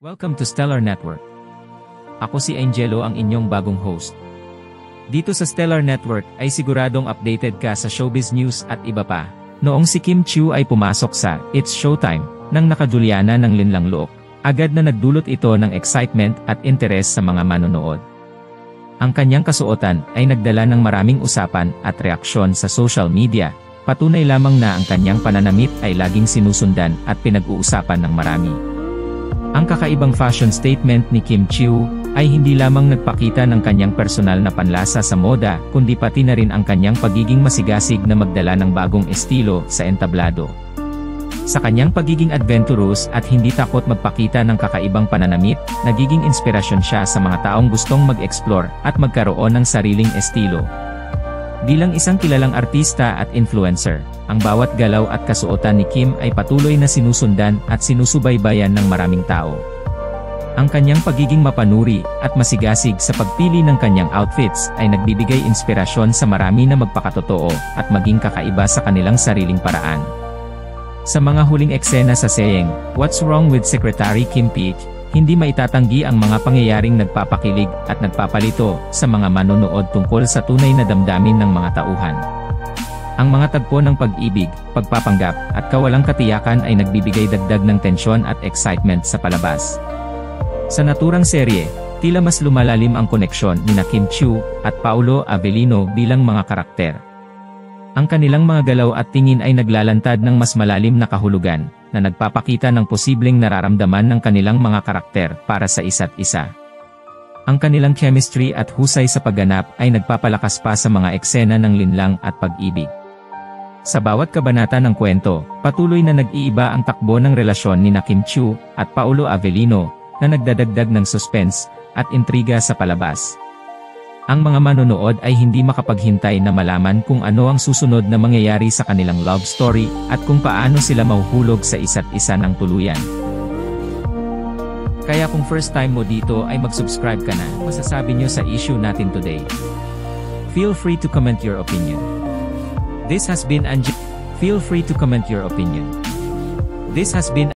Welcome to Stellar Network. Ako si Angelo, ang inyong bagong host. Dito sa Stellar Network ay siguradong updated ka sa showbiz news at iba pa. Noong si Kim Chiu ay pumasok sa It's Showtime nang nakajuliana ng linlang look, agad na nagdulot ito ng excitement at interes sa mga manonood. Ang kanyang kasuotan ay nagdala ng maraming usapan at reaksyon sa social media. Patunay lamang na ang kanyang pananamit ay laging sinusundan at pinag-uusapan ng marami. Ang kakaibang fashion statement ni Kim Chiu ay hindi lamang nagpakita ng kanyang personal na panlasa sa moda, kundi pati na rin ang kanyang pagiging masigasig na magdala ng bagong estilo sa entablado. Sa kanyang pagiging adventurous at hindi takot magpakita ng kakaibang pananamit, nagiging inspirasyon siya sa mga taong gustong mag-explore at magkaroon ng sariling estilo. Bilang isang kilalang artista at influencer, ang bawat galaw at kasuotan ni Kim ay patuloy na sinusundan at sinusubaybayan ng maraming tao. Ang kanyang pagiging mapanuri at masigasig sa pagpili ng kanyang outfits ay nagbibigay inspirasyon sa marami na magpakatotoo at maging kakaiba sa kanilang sariling paraan. Sa mga huling eksena sa Saying, What's Wrong with Secretary Kim Peek, hindi maitatanggi ang mga pangyayaring nagpapakilig at nagpapalito sa mga manonood tungkol sa tunay na damdamin ng mga tauhan. Ang mga tagpo ng pag-ibig, pagpapanggap, at kawalang katiyakan ay nagbibigay dagdag ng tensyon at excitement sa palabas. Sa naturang serye, tila mas lumalalim ang koneksyon nina Kim Chiu at Paolo Avellino bilang mga karakter. Ang kanilang mga galaw at tingin ay naglalantad ng mas malalim na kahulugan, na nagpapakita ng posibleng nararamdaman ng kanilang mga karakter para sa isa't isa. Ang kanilang chemistry at husay sa pagganap ay nagpapalakas pa sa mga eksena ng linlang at pag-ibig. Sa bawat kabanata ng kwento, patuloy na nag-iiba ang takbo ng relasyon ni Kim Chiu at Paolo Avellino, na nagdadagdag ng suspense at intriga sa palabas. Ang mga manonood ay hindi makapaghintay na malaman kung ano ang susunod na mangyayari sa kanilang love story at kung paano sila mahuhulog sa isa't isa ng tuluyan. Kaya kung first time mo dito ay mag-subscribe ka na. Masasabi nyo sa issue natin today. Feel free to comment your opinion. This has been Feel free to comment your opinion. This has been